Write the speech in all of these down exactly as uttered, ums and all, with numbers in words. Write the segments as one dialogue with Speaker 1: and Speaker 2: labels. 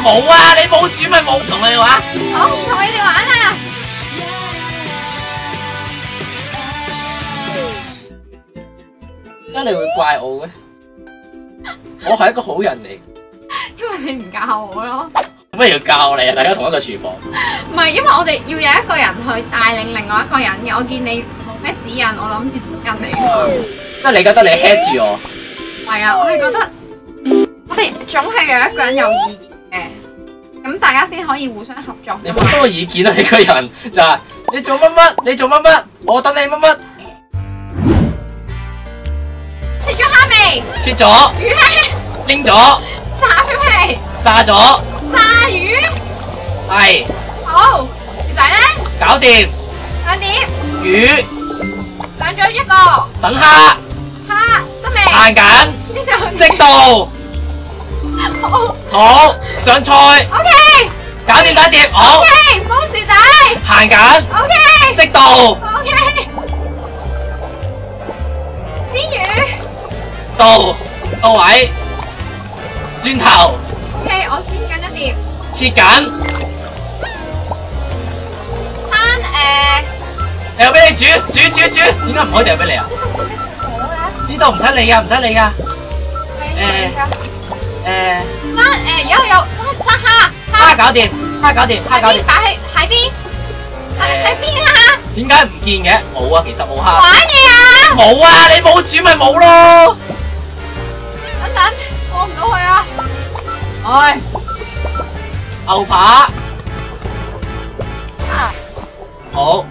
Speaker 1: 冇啊！你冇煮咪冇同你玩。
Speaker 2: 好，唔同你哋玩啦。
Speaker 1: 點解你會怪我嘅？我係一個好人嚟。
Speaker 2: 因為你唔教我咯。
Speaker 1: 乜要教你啊？大家同一個廚房。
Speaker 2: 唔係，因為我哋要有一個人去帶領另外一個人嘅。我見你冇咩指引，我諗住指引你㗎。
Speaker 1: 得你覺得你 head 住我？
Speaker 2: 係啊，我係覺得我哋總係有一個人有意見嘅，咁大家先可以互相合作。
Speaker 1: 你好多意見啊！你個人就係你做乜乜，你做乜乜，我等你乜乜。
Speaker 2: 切咗蝦未？
Speaker 1: 切咗。
Speaker 2: 魚咧？
Speaker 1: 拎咗。
Speaker 2: 炸咗未？
Speaker 1: 炸咗。
Speaker 2: 炸魚？
Speaker 1: 係。
Speaker 2: 好。魚仔咧？
Speaker 1: 搞掂。
Speaker 2: 兩碟。
Speaker 1: 魚。
Speaker 2: 上咗一個。
Speaker 1: 等蝦。
Speaker 2: 蝦得未？
Speaker 1: 行緊。即到。
Speaker 2: 好。
Speaker 1: 好。上菜。
Speaker 2: O K。
Speaker 1: 搞掂第一碟。好。
Speaker 2: O K。煲薯仔。
Speaker 1: 行緊。
Speaker 2: O K。
Speaker 1: 即到。
Speaker 2: O K。啲魚。
Speaker 1: 到。到位。轉頭。
Speaker 2: O K。我煎緊一碟。
Speaker 1: 切緊。
Speaker 2: 餐誒。
Speaker 1: 掉俾你煮，煮煮煮，點解唔可以掉俾你啊？呢度唔使理噶，唔使理噶。誒誒，
Speaker 2: 翻誒，有有炸蝦，
Speaker 1: 蝦搞掂，蝦搞掂，蝦搞掂。
Speaker 2: 擺喺喺邊？喺喺邊啊？
Speaker 1: 點解唔見嘅？冇啊，其實冇蝦。
Speaker 2: 玩嘢啊！
Speaker 1: 冇啊，你冇煮咪冇咯。
Speaker 2: 等等，過唔到去啊！唉，
Speaker 1: 牛扒。好。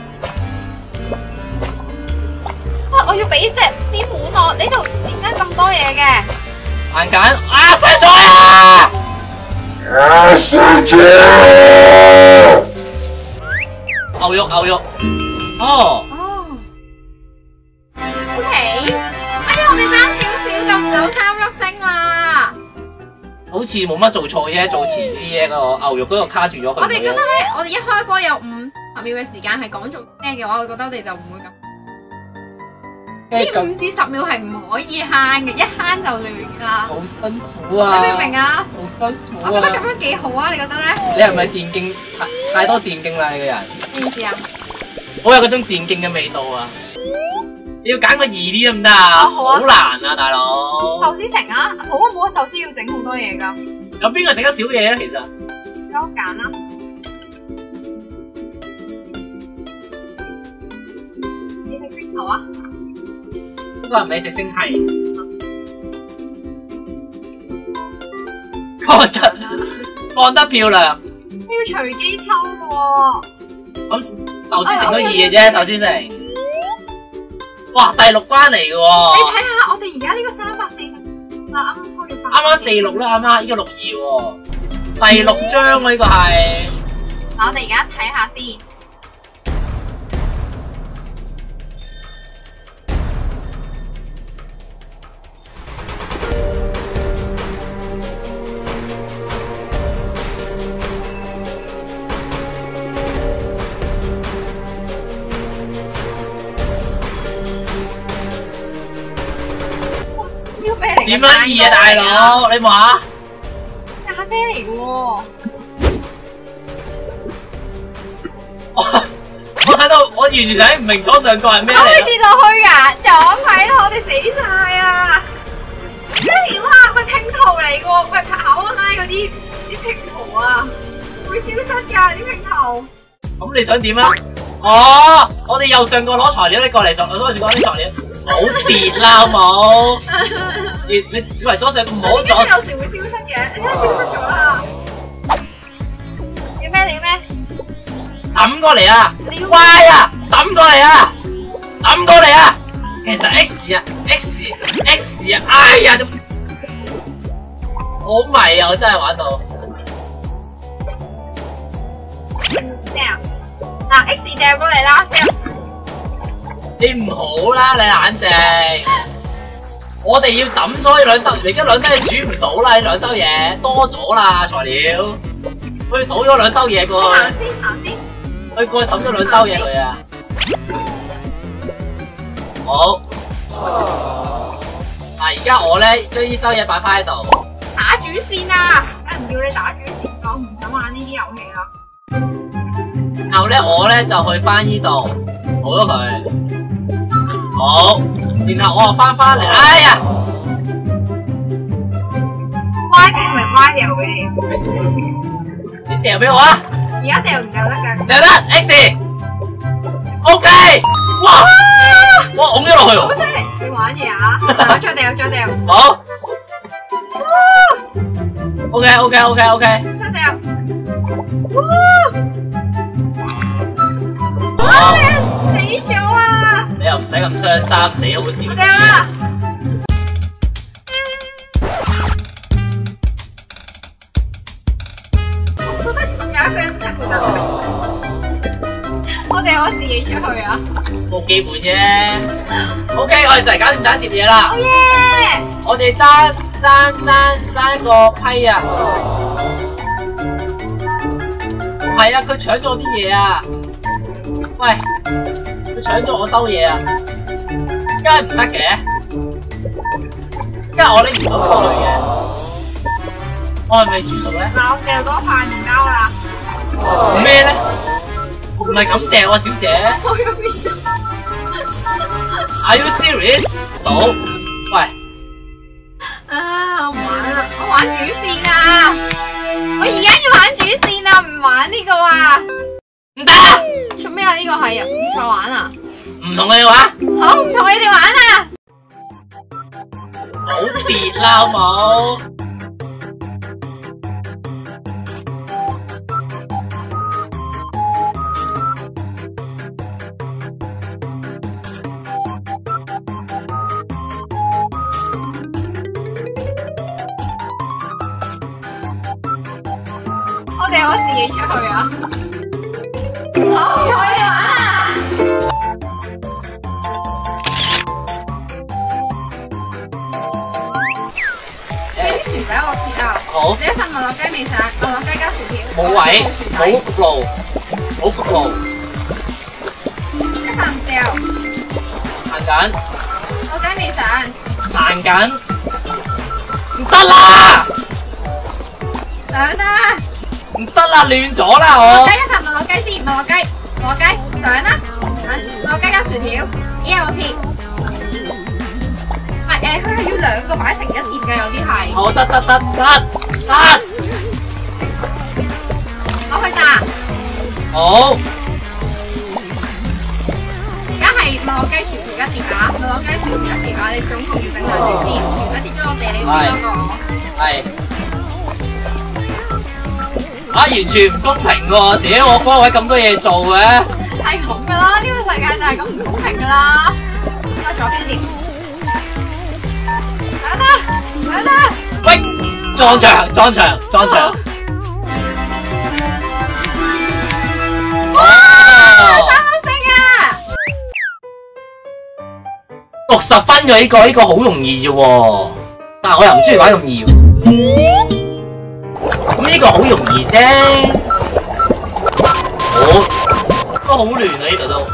Speaker 2: 我要俾隻煎碗我，呢度點解咁多嘢嘅？
Speaker 1: 行緊啊！生菜啊！
Speaker 3: 啊！生菜！
Speaker 1: 牛肉牛肉，哦。
Speaker 2: 哦。O K。哎呀，我哋爭少少就唔到三粒星啦。
Speaker 1: 好似冇乜做錯嘢，做遲啲嘢個牛肉嗰度卡住咗佢。
Speaker 2: 我哋覺得咧，我哋一開波有五十秒嘅時間係講做咩嘅話，我覺得我哋就唔會咁。呢五至十秒係唔可以慳嘅，一慳就亂㗎啦。
Speaker 1: 好辛苦啊！
Speaker 2: 你明唔明啊？
Speaker 1: 好辛苦啊！
Speaker 2: 我覺得咁樣幾好啊，你覺得咧？
Speaker 1: 你係咪電競太太多電競啦？你個人
Speaker 2: 知唔知啊？
Speaker 1: 好有嗰種電競嘅味道啊！你要揀個易啲得唔得啊？
Speaker 2: 好啊！
Speaker 1: 好難啊，大佬！
Speaker 2: 壽司城啊！好啊，冇啊！壽司要整好多嘢㗎。
Speaker 1: 有邊個食得少嘢咧？其實
Speaker 2: 俾我揀啦。你食星球啊？
Speaker 1: 應該唔係食星系，乾得乾得漂亮。
Speaker 2: 要隨機抽嘅喎。
Speaker 1: 咁壽司城都易嘅啫，壽司城。哇，第六關嚟嘅喎。
Speaker 2: 你睇下，我哋而家呢個三百四十啊，啱啱過咗。
Speaker 1: 啱啱四六啦，啱啱呢個六二喎，第六章喎呢個係。
Speaker 2: 嗱，我哋而家睇下先。
Speaker 1: 點樣易啊，大佬？你望下，
Speaker 2: 咖啡嚟嘅喎。
Speaker 1: 我我睇到，我完全睇唔明左上角係咩嚟。
Speaker 2: 可以跌落去㗎，撞鬼咯！我哋死晒啊！咩料啊？喂，拼圖嚟嘅喎，喂，跑拉嗰啲啲拼圖啊，會消失㗎啲拼圖。
Speaker 1: 咁你想點啊？哦，我哋右上角攞材料，你過嚟上，我攞住嗰啲材料。冇跌啦，好冇？你你以為左上唔好左？
Speaker 2: 有時會消失嘅，你睇下消失咗啦。要咩？你要咩？
Speaker 1: 抌過嚟啊 ！Y 啊，抌過嚟啊，抌過嚟啊！其實 X 啊 ，X X 啊，哎呀，好迷啊！我真係玩到。
Speaker 2: 咩啊？嗱 ，X 掉過嚟啦，掉。
Speaker 1: 你唔好啦，你冷靜。我哋要抌，所以兩兜，而家兩兜嘢煮唔到啦，呢兩兜嘢多咗啦材料。佢倒咗兩兜嘢過去。
Speaker 2: 行先，行先。
Speaker 1: 佢過去抌咗兩兜嘢佢啊。好。嗱，而家我咧將呢兜嘢擺翻喺度。
Speaker 2: 打主線啊！梗係唔要你打主遊戲啦。
Speaker 1: 然後咧，我咧就去翻呢度，好咗佢。好，然後我又翻翻嚟，哎呀
Speaker 2: Y 定係 Y 掉俾你？
Speaker 1: 你掉俾我啊！
Speaker 2: 而家掉唔掉得㗎？
Speaker 1: 掉得 X。OK， 哇！哇，拱咗落去喎。
Speaker 2: 好犀利！你玩嘢啊？嗱，我再掉，再掉。
Speaker 1: 好。OK OK OK OK。
Speaker 2: 再掉。
Speaker 1: 哇！
Speaker 2: 死咗啊！
Speaker 1: 你又唔使咁傷心，死好少事。
Speaker 2: 掉啦！我覺得有一個人真係好得。我哋我自己出去啊！
Speaker 1: 冇基本啫。OK， 我哋就係搞掂第一碟嘢啦。
Speaker 2: 好耶！
Speaker 1: 我哋爭爭爭爭個批啊！係啊，佢搶咗我啲嘢啊！喂，佢搶咗我兜嘢啊！梗係唔得嘅，梗係我拎唔到過去嘅。我係咪煮熟咧？
Speaker 2: 嗱，我掉多塊麵包啦。
Speaker 1: 咩咧？唔係咁掉啊，小姐。
Speaker 2: 我個麵包。
Speaker 1: Are you serious？ 到，喂。
Speaker 2: 啊！我唔玩啦，我玩主線啊！我而家要玩主線啊，唔玩呢個啊！
Speaker 1: 唔得！
Speaker 2: 做咩啊？呢個係啊，再玩啊！
Speaker 1: 唔同你玩。
Speaker 2: 好，唔同你哋玩啊！
Speaker 1: 好別啦，好冇？
Speaker 2: 我哋我自己出去啊！好，唔同你哋玩啊！俾啲薯俾我切啊！
Speaker 1: 好。
Speaker 2: 你一陣麥樂雞未食？麥樂雞加薯條。
Speaker 1: 冇位，冇焗爐，冇焗爐。
Speaker 2: 一陣唔掉。
Speaker 1: 行緊。
Speaker 2: 麥樂雞未食。
Speaker 1: 行緊。唔得啦！
Speaker 2: 上啦！
Speaker 1: 唔得啦，亂咗啦我。
Speaker 2: 麥樂雞一陣麥樂雞先，麥樂雞，麥樂雞上啦！麥樂雞加薯條，依家我切。唔係誒，佢係要兩個擺成一碟嘅，有啲係。
Speaker 1: 好，得得得得得。
Speaker 2: 我去炸。
Speaker 1: 好。
Speaker 2: 而家係麥樂雞薯條一碟啊！麥樂雞薯條一碟啊！你總共要整兩碟先，一碟咗我哋，你要邊一個？
Speaker 1: 係。啊！完全唔公平喎！屌，我嗰位咁多嘢做嘅。
Speaker 2: 係咁噶啦，呢個世界就係咁唔公平噶啦。得咗邊碟？等啦，等啦。
Speaker 1: 喂，撞牆，撞牆，撞牆。
Speaker 2: 哇！三粒星啊！
Speaker 1: 六十分嘅呢個，呢個好容易啫喎。但係我又唔中意玩咁易。咁呢個好容易啫。好，都好亂啊呢度都。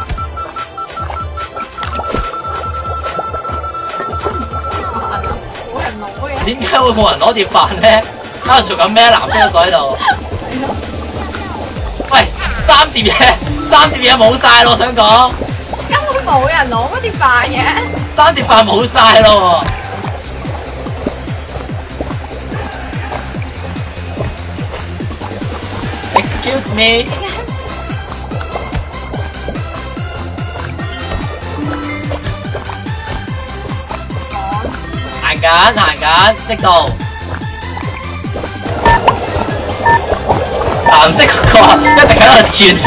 Speaker 2: 冇人攞嘅。
Speaker 1: 點解會冇人攞碟飯咧？可能做緊咩？藍色個袋喺度。喂，三碟嘢，三碟嘢冇晒咯，我想講。
Speaker 2: 根本冇人攞嗰碟飯嘅。
Speaker 1: 三碟飯冇晒咯。Excuse me。行緊行緊，即到。藍色嗰個一定喺度轉圈。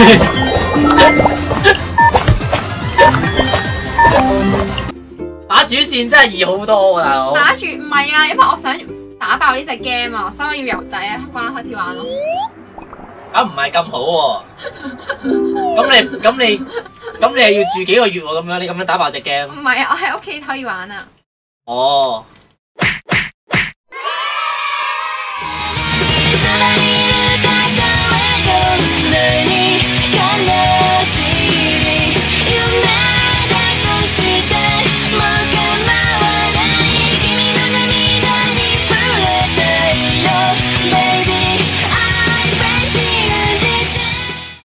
Speaker 1: 打主線真係易好多喎，大佬。
Speaker 2: 打住唔係啊，因為我想打爆呢隻 game 啊，所以我要由第一關開始玩咯。
Speaker 1: 咁唔係咁好喎。咁你咁你咁你係要住幾個月喎？咁樣你咁樣打爆隻 game？
Speaker 2: 唔係啊，我喺屋企可以玩啊。
Speaker 1: 哦。